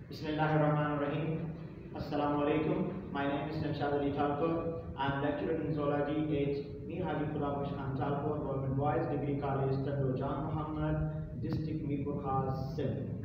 Bismillahirrahmanirrahim. Assalamu alaikum. My name is Shamshad Ali Talpur. I am lecturer in Zoology at Mirpurkhas Talpur Government Boys Degree College, Tando Jan Muhammad, District mirpurkhas, Sindh.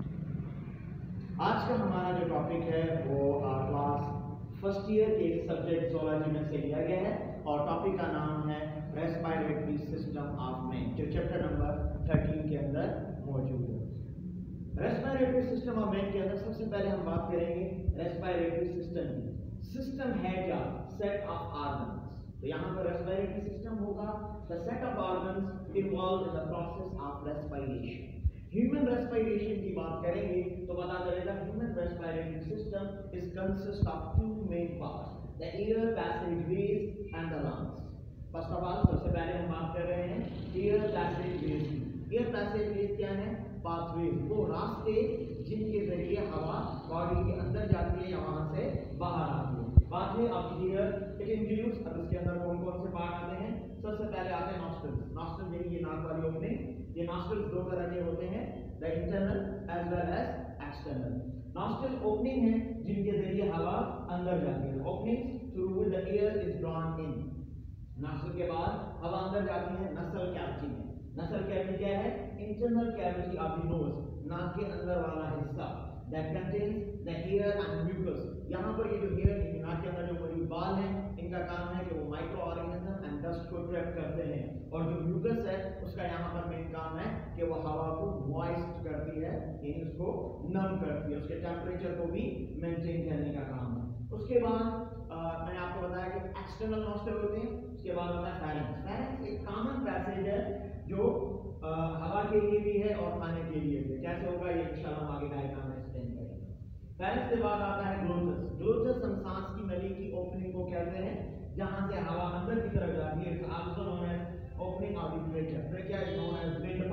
आज का हमारा जो topic है वो class first year के subject zoology में से लिया गया है और टॉपिक का नाम है रेस्पिरेटरी सिस्टम ऑफ मैन, जो चैप्टर नंबर 13 के अंदर मौजूद है। रेस्पिरेटरी सिस्टम ऑफ मैन के अंदर सबसे पहले हम बात करेंगे रेस्पिरेटरी सिस्टम की। सिस्टम है क्या? Set of organs. तो यहाँ पर रेस्पिरेटरी सिस्टम होगा the set of organs involved in the process of respiration. Human respiration की बात करेंगे तो पता चलेगा human respiratory system is consist of two main parts, the air passageways and the lungs. First of all सबसे पहले हम बात कर रहे हैं एयर पैसेजवेज की। एयर पैसेजवेज क्या है? पाथवेज, वो रास्ते जिनके जरिए हवा बॉडी के अंदर जाती है या वहां से बाहर आती है। Pathway of air it includes, अब इसके अंदर कौन कौन से पार्ट आते हैं? सबसे पहले आते हैं नॉस्ट्रल्स। नॉस्ट्रल यानी ये नाक वाली ओपनिंग। ये नॉस्ट्रल्स दो तरह के होते हैं, the internal as well as external. Nostril opening है जिनके जरिए हवा अंदर जाती है, openings through which the air is drawn in. Nostril के बाद हवा अंदर जाती है नसल कैविटी में। नसल कैविटी क्या है? Internal cavity of the nose, नाक के अंदर वाला हिस्सा, that contains the air and mucus. यहाँ पर ये जो एयर नाक के अंदर जो मौजूद बाल हैं, इनका काम है कि वो माइक्रो ऑर्गेनिज्म एंड डस्ट को ट्रैप करते हैं, और जो म्यूकस है उसका यहाँ पर मेन काम है कि वो हवा को मॉइस्ट करती है, यानी उसको नम करती है, उसके टेम्परेचर को भी मेंटेन करने का काम है। उसके बाद मैंने आपको बताया कि एक्सटर्नल नॉस्ट्रल होते हैं। उसके बाद होता है फेरेंक्स। फेरेंक्स एक कॉमन पैसेज है जो हवा के लिए भी है और खाने के लिए भी। कैसे होगा ये इंशाल्लाह हम आगे डायग्राम में एक्सप्लेन करेंगे। फेरेंक्स के बाद आता है ग्लोटस। ग्लोटस हम सांस की नली की ओपनिंग को कहते हैं, जहां से हवा अंदर की तरफ जाती है। It's also known as opening of the trachea. Trachea is known as wind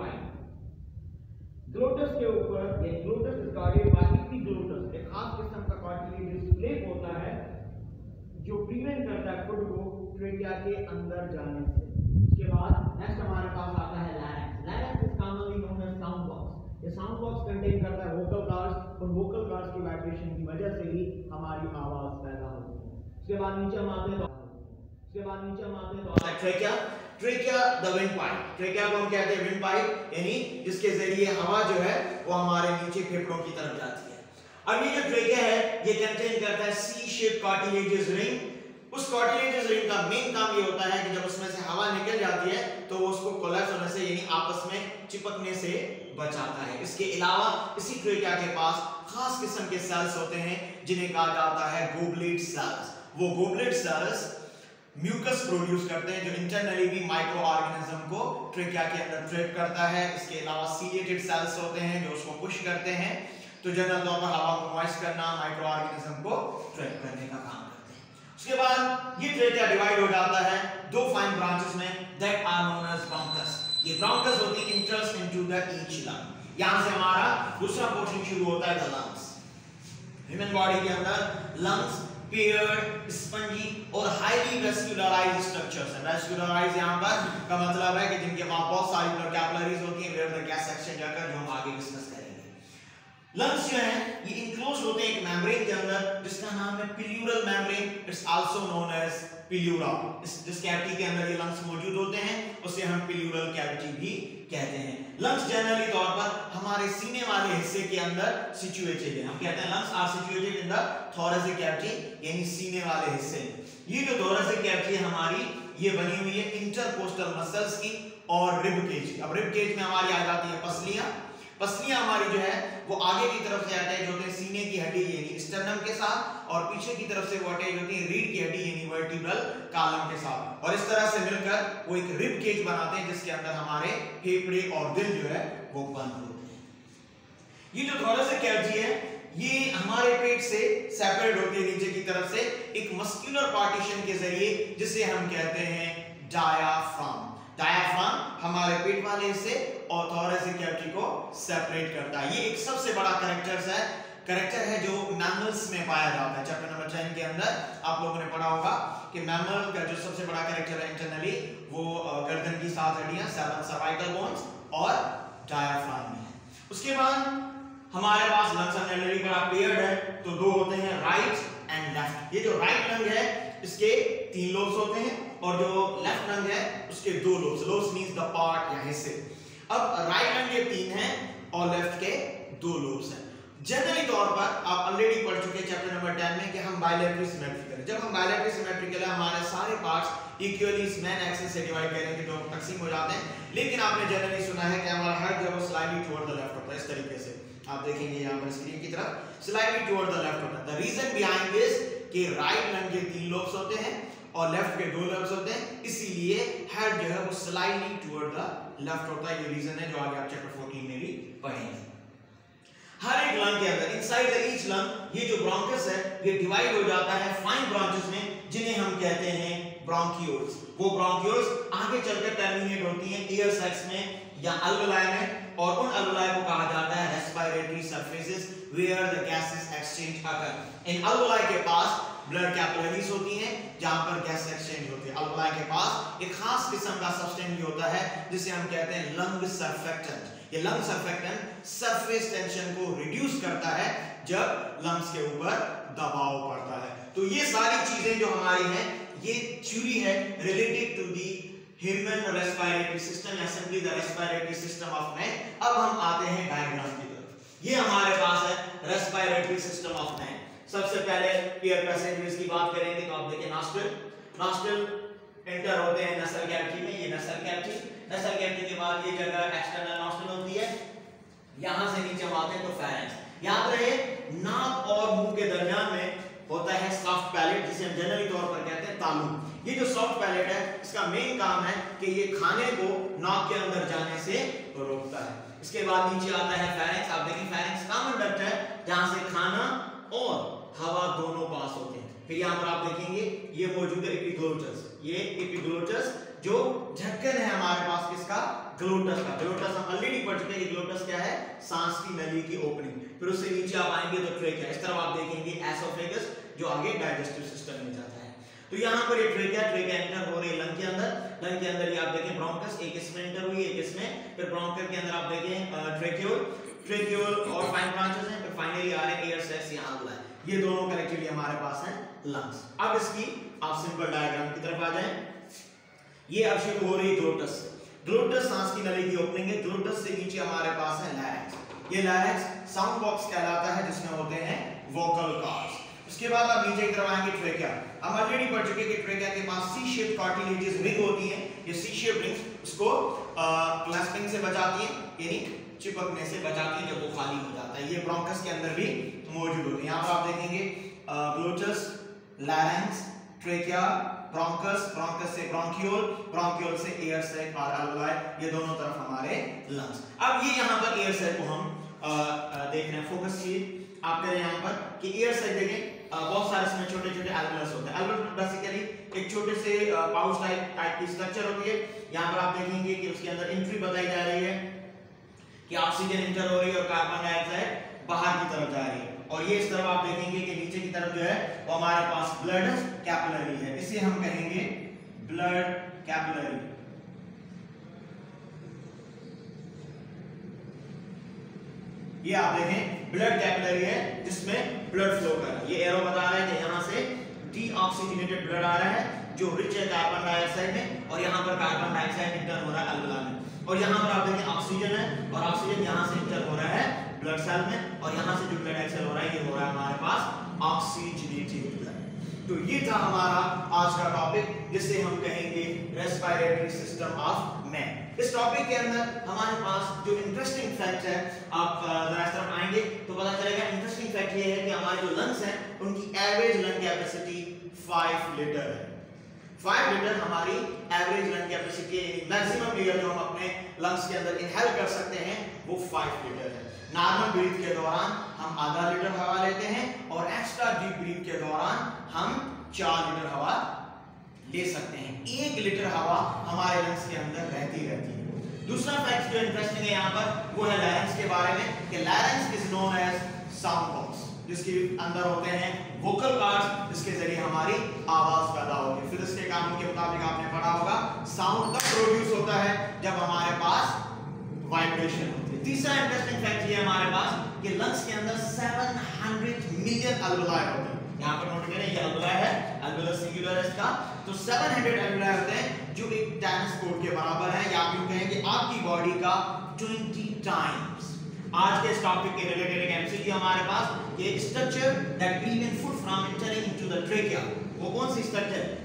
pipe. Glottis के ऊपर ये glottis is guarded by epiglottis, एक खास किस्म का कार्टिलेजियस प्लेट होता है जो प्रिवेंट करता है फूड को ट्रेकिया के अंदर जाने से। उसके बाद नेक्स्ट हमारे पास आता है larynx. Larynx is commonly known as sound box. ये साउंड बॉक्स कंटेन करता है वोकल कॉर्ड्स, और वोकल कॉर्ड्स की वाइब्रेशन की वजह से ही हमारी आवाज पैदा होती है। उसके बाद नीचे हम आते हैं तो trachea. Trachea the wind pipe. Trachea को हम कहते हैं विंड पाइप, यानी जिसके जरिए हवा जो है वो हमारे नीचे फेफड़ों की तरफ जाती है। अब ये जो ट्रेकिया है ये कंटेन करता है सी शेप कार्टिलेजियस रिंग। उस कार्टिलेजियस रिंग का मेन काम ये होता है कि जब उसमें से हवा निकल जाती है तो वो उसको कोलैप्स होने से यानी आपस में चिपकने से बचाता है। इसके अलावा इसी ट्रेकिया के पास खास किस्म के सेल्स होते हैं जिन्हें कहा जाता है गोबलेट सेल्स। वो गोबलेट सेल्स म्यूकस प्रोड्यूस करते हैं जो इंटरनली भी माइक्रो ऑर्गेनिज्म को ट्रेकिया के अंदर ट्रैप करता है। इसके अलावा सीलिएटेड सेल्स होते हैं जो उसको पुश करते हैं, तो जनरल तौर पर हवा को मॉइस्ट करना, माइक्रो ऑर्गेनिज्म को ट्रैप करने का काम करते हैं। उसके बाद ये ट्रेकिया डिवाइड हो जाता है दो फाइन ब्रांचेस में, that are known as bronchus. ये ब्रोंकस होती है interest into the each lung. यहां से हमारा दूसरा पोर्शन शुरू होता है द लंग्स। ह्यूमन बॉडी के अंदर लंग्स पेयर्ड, स्पंजी और हाईली वेस्कुलराइज्ड स्ट्रक्चर्स हैं। वेस्कुलराइज्ड यहां पर का मतलब है कि जिनके वहां बहुत सारी ब्लड कैपिलरीज होती हैं, where the gas exchange occur, जो हम आगे डिस्कस करेंगे। लंग्स जो हैं ये इंक्लोज होते हैं एक मेम्ब्रेन के अंदर जिसका नाम है pleural membrane. It's also known as pleura. जिस कैविटी के अंदर ये लंग्स मौजूद होते हैं उसे हम प्लूरल कैविटी भी कहते हैं। लंग्स जनरली तौर पर हमारे सीने वाले हिस्से के अंदर सिचुएटेड है। हम कहते हैं lungs are situated in the thoracic cavity, यानी सीने वाले हिस्से। ये जो थोरेसिक कैविटी है हमारी, ये बनी हुई है इंटरकोस्टल मसल्स की और रिब केज की। अब रिब केज में हमारी आ जाती है पसलियां। पसलियां हमारी जो है वो आगे की तरफ से अटैच होते हैं सीने की हड्डी यानी स्टर्नम के साथ, और पीछे की तरफ से वो अटैच होती है रीढ़ की हड्डी यानी वर्टिब्रल कॉलम के साथ, और इस तरह से मिलकर वो एक रिब केज बनाते हैं जिसके अंदर हमारे फेफड़े और दिल जो है वो बंद होते हैं। ये जो थोरेसिक कैविटी है ये हमारे पेट से सेपरेट होती है नीचे की तरफ से एक मस्कुलर पार्टीशन के जरिए, जिसे हम कहते हैं डायाफ्राम। डायाफ्राम हमारे पेट वाले हिस्से और थोरेसिक कैविटी को सेपरेट करता है। ये एक सबसे बड़ा कैरेक्टर है जो मैमल्स में पाया जाता है। चैप्टर नंबर 10 के अंदर आप लोगों ने पढ़ा होगा कि मैमल का जो सबसे बड़ा कैरेक्टर है इंटरनली वो गर्दन की 7 हड्डियां, 7 सर्वाइकल बोन्स और डायाफ्राम में है। उसके बाद हमारे पास लंग्स ऑलरेडी बड़ा पेयर्ड है, तो दो होते हैं राइट एंड लेफ्ट। ये जो राइट लंग है इसके 3 लोब्स होते हैं और जो लेफ्ट लंग है उसके 2 lobes. Lobes means the part या हिस्से। अब राइट लंग के 3 हैं और लेफ्ट के 2 लोब्स हैं। जनरली तौर पर आप ऑलरेडी पढ़ चुके हैं चैप्टर नंबर 10 में कि हम बायलैटरल सिमेट्रिकल है। जब हम बायलैटरल सिमेट्रिकल है हमारे सारे पार्ट्स इक्वली इस मेन एक्सिस से डिवाइड करेंगे तो तकसीम हो जाते हैं। लेकिन आपने जनरली सुना है कि हमारा हेड जो है स्लाइटली टुवर्ड द लेफ्ट होता है। इस तरीके से आप देखेंगे यहां पर स्क्रीन की तरफ स्लाइटली टुवर्ड द लेफ्ट होता है। द रीजन बिहाइंड दिस कि राइट लंग के 3 लोब्स होते हैं और लेफ्ट के 2 लोब्स होते हैं, इसीलिए हेड जो है वो स्लाइटली टुवर्ड द लेफ्ट होता है। ये रीजन है जो आगे आप चैप्टर 14 में भी पढ़ेंगे। हर एक लंग के अंदर इनसाइड द ईच लंग ये जो ब्रोंकस है ये डिवाइड हो जाता है फाइन ब्रांचेस में जिन्हें हम कहते हैं ब्रोंकियोल्स। वो ब्रोंकियोल्स आगे चलकर टर्मिनेट होती हैं ईयर सैक्स में या अल्वेलाई में और उन अल्वेलाई को कहा जाता है respiratory surfaces where the gases exchange occur. इन अल्वेलाई के पास ब्लड कैपिलरीज होती हैं जहां पर गैस एक्सचेंज होती है। अल्वेलाई के पास एक खास किस्म का सब्सटेंस होता है जिसे हम कहते हैं लंग सरफेक्टेंट। ये लंग सरफेक्टेंट सरफेस टेंशन को रिड्यूस करता है जब लंग्स के ऊपर दबाव पड़ता है। तो ये सारी चीजें जो हमारी हैं ये थ्योरी है related to the human respiratory system या simply the respiratory system of man. अब हम आते हैं डायग्राम की तरफ। ये हमारे पास है रेस्पिरेटरी सिस्टम ऑफ मैन। सबसे पहले एयर पैसेंजर्स की बात करेंगे तो आप देखिए नॉस्ट्रिल एंटर होते हैं नसल कैविटी में। ये नसल कैविटी के बाद ये जगह एक्सटर्नल नॉस्ट्रिल होती है। यहां से नीचे हम आते हैं तो फेरेंक्स। याद रहे नाक और मुंह के दरमियान में होता है सॉफ्ट पैलेट जिसे हम जनरली तौर पर कहते हैं तालू। ये जो सॉफ्ट पैलेट है इसका मेन काम है कि ये खाने को नाक के अंदर जाने से रोकता है। इसके बाद नीचे आता है फेरेंक्स। आप देखिए फेरेंक्स कॉमन डक्ट है जहां से खाना और हवा दोनों पास होते हैं। फिर यहाँ पर आप देखेंगे ये मौजूद है एपिग्लोटस। ये एपिग्लोटस जो ढक्कन है हमारे पास किसका ग्लोटस का। ग्लोटस हम ऑलरेडी पढ़ चुके हैं। ग्लोटस क्या है सांस की नली की ओपनिंग। फिर उससे नीचे आप आएंगे तो ट्रेकिया। इस तरफ आप देखेंगे एसोफेगस जो आगे डाइजेस्टिव सिस्टम में जाता है। तो यहाँ पर ये ट्रेकिया एंटर हो रही है लंग के अंदर ये आप देखें ब्रोंकस एक इसमें एंटर हुई एक इसमें। फिर ब्रोंकस के अंदर आप देखें ट्रेक्यूल और फाइन ब्रांचेस हैं। फिर फाइनली आ रहे हैं एयर सैक्स यहाँ अल्वेलाई। ये दोनों कलेक्टिवली हमारे पास हैं लंग्स। अब इसकी आप सिंपल डायग्राम की तरफ आ जाएं। ये अब शुरू हो रही ग्लोटस। ग्लोटस सांस की नली की ओपनिंग है। ग्लोटस से नीचे हमारे पास है लैरिंक्स। ये लैरिंक्स साउंड बॉक्स कहलाता है जिसमें होते हैं वोकल कॉर्ड्स। उसके बाद आप नीचे की तरफ आएंगे ट्रेकिया। हम ऑलरेडी पढ़ चुके कि ट्रेकिया के पास सी शेप कार्टिलेजेस रिंग होती है। ये सी शेप रिंग्स उसको क्लैस्पिंग से बचाती है यानी चिपकने से बचाती है जब वो खाली हो जाता है। ये ब्रोंकस के अंदर भी मौजूद होती है। यहाँ पर आप देखेंगे glottis, larynx, trachea, bronchus, bronchus से ब्रोंकियोल, ब्रोंकियोल से एयर सैक और अल्वेलाई। ये दोनों तरफ हमारे लंग्स। अब ये यहाँ पर एयर सैक को हम देख रहे हैं। फोकस कीजिए आप करें यहाँ पर कि एयर सैक देखें बहुत सारे इसमें छोटे छोटे एल्वेलस होते हैं। एल्वेलस बेसिकली एक छोटे से पाउच टाइप की स्ट्रक्चर होती है। यहाँ पर आप देखेंगे कि उसके अंदर एंट्री बताई जा रही है कि ऑक्सीजन इंटर हो रही है और कार्बन डाइऑक्साइड बाहर की तरफ जा रही है। और ये इस तरफ आप देखेंगे कि नीचे की तरफ जो है वो हमारे पास ब्लड कैपिलरी है। इसे हम कहेंगे ब्लड कैपिलरी। ये आप देखें ब्लड कैपिलरी है जिसमें ब्लड फ्लो कर रहा है। ये एरो बता रहा है कि यहाँ से डीऑक्सीजनेटेड ब्लड आ रहा है जो रिच है कार्बन डाइऑक्साइड में और यहाँ पर कार्बन डाइऑक्साइड इंटर हो रहा है अल्वेलाई में। और यहाँ पर आप देखें ऑक्सीजन है और ऑक्सीजन यहाँ से इंटर हो रहा है ब्लड सेल में और यहाँ से जो ब्लड एक्सेल हो रहा है ये हो रहा है हमारे पास ऑक्सीजनेटेड ब्लड। तो ये था हमारा आज का टॉपिक जिसे हम कहेंगे रेस्पिरेटरी सिस्टम ऑफ मैन। इस टॉपिक के अंदर हमारे पास जो इंटरेस्टिंग फैक्ट है आप जरा इस तरफ आएंगे तो पता चलेगा। इंटरेस्टिंग फैक्ट ये है कि हमारे जो लंग्स हैं उनकी एवरेज लंग कैपेसिटी 5 लीटर है। 5 लीटर हमारी एवरेज लंग कैपेसिटी है। मैक्सिमम एयर जो हम अपने लंग्स के अंदर इनहेल कर सकते हैं वो 5 लीटर है। नॉर्मल ब्रीथ के दौरान हम आधा लीटर हवा लेते हैं और एक्स्ट्रा डीप ब्रीथ के दौरान हम 4 लीटर हवा ले सकते हैं। 1 लीटर हवा हमारे लंग्स के अंदर रहती है। दूसरा फैक्ट जो इंटरेस्टिंग है यहाँ पर वो है लैरिंक्स के बारे में कि larynx is known as sound box जिसके अंदर होते हैं वोकल कॉर्ड्स जिसके जरिए हमारी आवाज पैदा होती है। फिजिक्स के कानून के मुताबिक आपने पढ़ा होगा साउंड तब प्रोड्यूस होता है जब हमारे पास वाइब्रेशन होती है। तीसरा इंटरेस्टिंग फैक्ट ये हमारे पास कि लंग्स के अंदर 700 मिलियन अल्वेलाई होते हैं। यहाँ पर नोट करें, ये अल्वेलाई है, अल्वेलर सिंगुलर है इसका। तो 700 अल्वेलाई होते हैं जो एक टेनिस कोर्ट के बराबर है, या आप यूं कहें कि आपकी बॉडी का 20 टाइम्स। आज के इस टॉपिक के रिलेटेड एक एमसीक्यू हमारे पास, ये structure that prevent food from entering into the trachea, वो कौन सी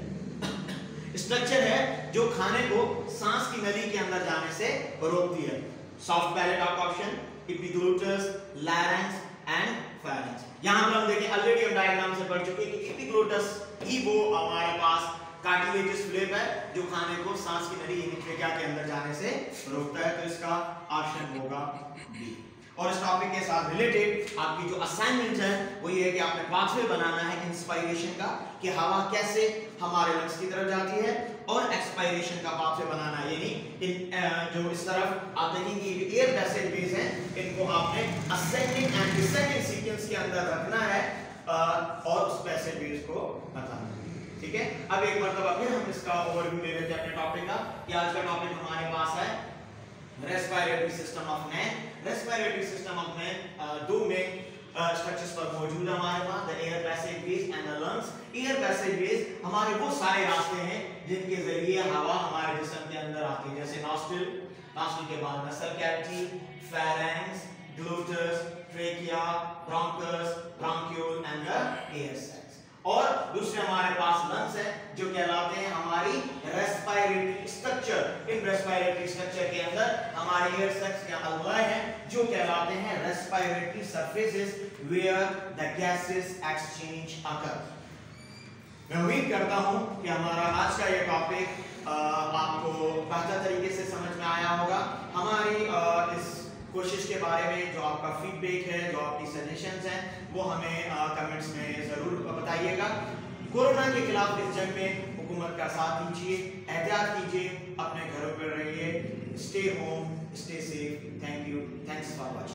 स्ट्रक्चर है जो खाने को सांस की नली के अंदर जाने से रोकती है? सॉफ्ट पैलेट आपका option, epiglottis, larynx and pharynx. यहां पर हम देखें, ऑलरेडी हम डायग्राम से पढ़ चुके हैं कि एपिग्लोटिस ही वो हमारे पास कार्टिलेजस फ्लेप है जो खाने को सांस की नली यानी ट्रेकिया के अंदर जाने से रोकता है। तो इसका ऑप्शन होगा बी। और इस टॉपिक के साथ रिलेटेड आपकी जो असाइनमेंट है वो ये है कि आपने पाथवे बनाना है इंस्पायरेशन का, कि हवा कैसे हमारे लंग्स की तरफ जाती है, और एक्सपायरेशन का पाथवे बनाना है, यानी जो इस तरफ आप देखेंगे ये एयर पैसेजवेज हैं, इनको आपने असेंडिंग एंड डिसेंडिंग सीक्वेंस के अंदर रखना है और उस पैसेजवेज को बताना है। ठीक है, अब एक मरतबा फिर हम इसका ओवरव्यू ले लेते हैं अपने टॉपिक का, कि आज का टॉपिक हमारे पास है respiratory system of man. Respiratory system of man दो में स्ट्रक्चर्स पर मौजूद है हमारे पास, the air passageways and the lungs. Air passageways हमारे वो सारे रास्ते हैं जिनके जरिए हवा हमारे जिस्म के अंदर आती है, जैसे नॉस्ट्रिल, नॉस्ट्रिल के बाद nasal cavity, pharynx, glottis, trachea, bronchus, bronchiole and the air sacs. और दूसरे हमारे पास लंग्स है जो कहलाते हैं हमारी रेस्पिरेटरी स्ट्रक्चर। इन रेस्पिरेटरी स्ट्रक्चर के अंदर हमारे एयर सैक्स के अल्वेलाई हैं जो कहलाते हैं respiratory surfaces where the gases exchange occur. मैं उम्मीद करता हूं कि हमारा आज का ये टॉपिक आपको बेहतर तरीके से समझ में आया होगा। हमारी इस कोशिश के बारे में जो आपका फीडबैक है, जो आपकी सजेशंस हैं, वो हमें कमेंट्स में ज़रूर बताइएगा। कोरोना के खिलाफ इस जंग में हुकूमत का साथ दीजिए, एहतियात कीजिए, अपने घरों पर रहिए, stay home, stay safe. Thank you, thanks for watching.